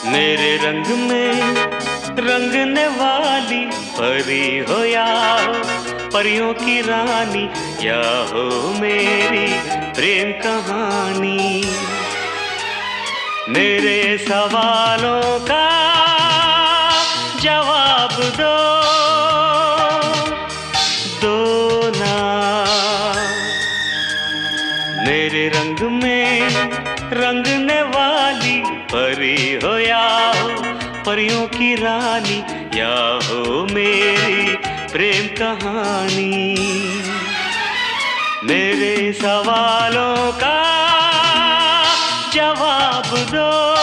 मेरे रंग में रंगने वाली परी हो या हो परियों की रानी, या हो मेरी प्रेम कहानी। मेरे सवालों का जवाब दो, दो ना। मेरे रंग में रंगने वाली परी हो या हो परियों की रानी, या हो मेरी प्रेम कहानी। मेरे सवालों का जवाब दो।